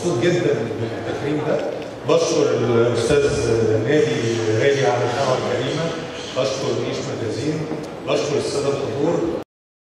مبسوط جدا بالتكريم ده. بشكر الاستاذ نادي غالي على الدعوه الكريمه، بشكر نيش ماجازين، بشكر الساده الحضور.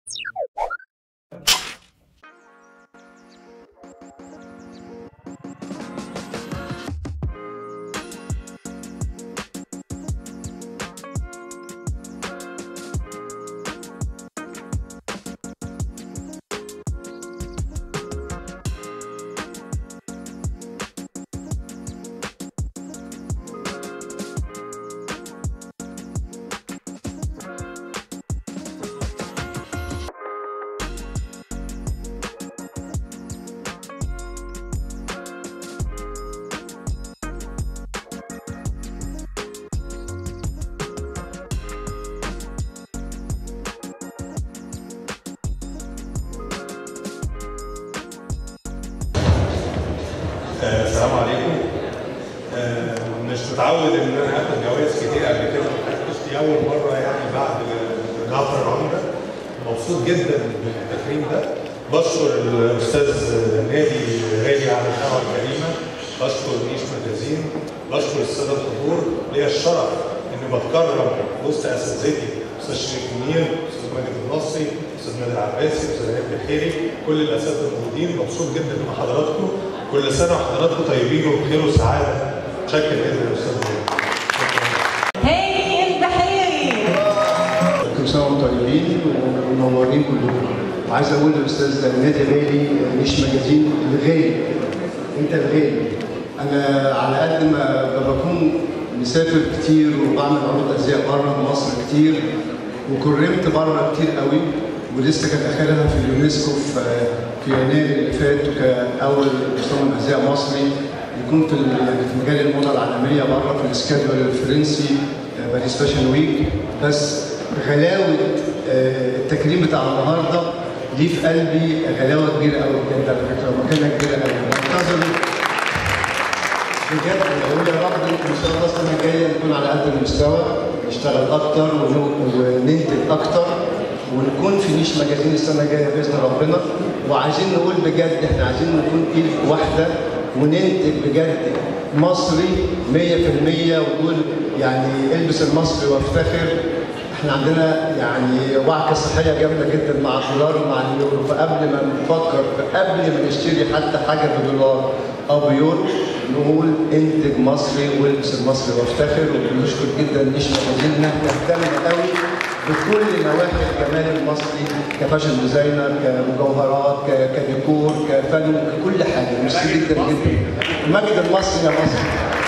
السلام عليكم. مش متعود ان انا اخد جوائز كتير قبل كده، دي اول مره يعني بعد جعفر العمده. مبسوط جدا بالتكريم ده. بشكر الاستاذ نادي غالي على الدعوه الكريمه، بشكر نيش ماجازين، بشكر الساده الحضور. ليا الشرف اني بتكرم وسط اساتذتي، استاذ شريف منير، استاذ ماجد النصري، استاذ نادر العباسي، استاذ هاني الخيري، كل الاساتذه الموجودين. مبسوط جدا مع حضراتكم. كل سنه وحضراتكم طيبين وبخير وسعاده. متشكر جدا يا استاذ منير. هاني البحيري. كل سنه وانتم طيبين ومنورين كلكم. وعايز اقول للاستاذ نادي غالي مش ماجازين الغالي، انت الغالي. انا على قد ما بكون مسافر كتير وبعمل عروض ازياء بره مصر كتير، وكرمت بره كتير قوي، ولسه كان اخرها في اليونسكو في يناير اللي فات كاول مصمم ازياء مصري يكون في مجال الموضه العالميه بره في السكادول الفرنسي باريس فاشن ويك. بس غلاوه التكريم بتاع النهارده ليه في قلبي غلاوه كبيره قوي بجد على فكره، ومكانه كبيره قوي. منتظر بجد، بقول يا رب ان شاء الله السنه الجايه نكون على قد المستوى، نشتغل اكتر وننتج اكتر، ونكون في نيش ماجازين السنه الجايه باذن ربنا. وعايزين نقول بجد احنا عايزين نكون ايد واحده وننتج بجد مصري 100%، ونقول يعني البس المصري وافتخر. احنا عندنا يعني وعكه صحيه جامده جدا مع الدولار ومع اليورو، فقبل ما نفكر قبل ما نشتري حتى حاجه بدولار او بيورو نقول انتج مصري والبس المصري وافتخر. وبنشكر جدا نيش ماجازين انها بتهتم قوي بكل نواحي الجمال المصري، كفاشن ديزاينر، كمجوهرات، كديكور، كفن، كل حاجه. ميرسي جدا جدا. المجد المصري يا مصر.